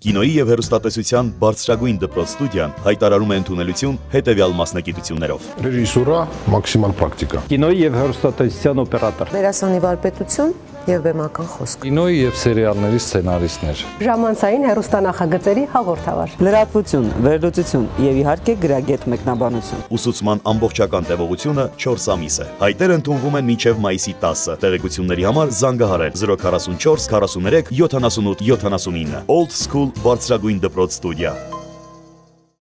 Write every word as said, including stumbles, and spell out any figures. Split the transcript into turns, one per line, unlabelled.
Կինոյի և հեռուստատեսության բարձրագույն դպրոց ստուդիան հայտարարում է ընդունելություն հետևյալ մասնագիտություններով.
Ռեժիսուրա, մաքսիմալ պրակտիկա.
Կինոյի և հեռուստատեսության օպերատոր.
Դերասանի վարպետություն և բեմական խոսք.
Կինոյի և սերիալների սցենարիստներ.
Ժամանցային հեռուստանախագծերի հաղորդավար.
Լրատվություն, վերլուծություն և իհարկե գրագետ մեկնաբանություն.
Ուսուցման ամբողջական տևողությունը չորս ամիս է։ Հայտեր ընդունվում են մինչև մայիսի տասը։ Տեղեկությունների համար զանգահարել զրո քառասունչորս քառասունութ երեք յոթանասունութ յոթանասունինը Old School բարձրագույն դպրոց ստուդիա։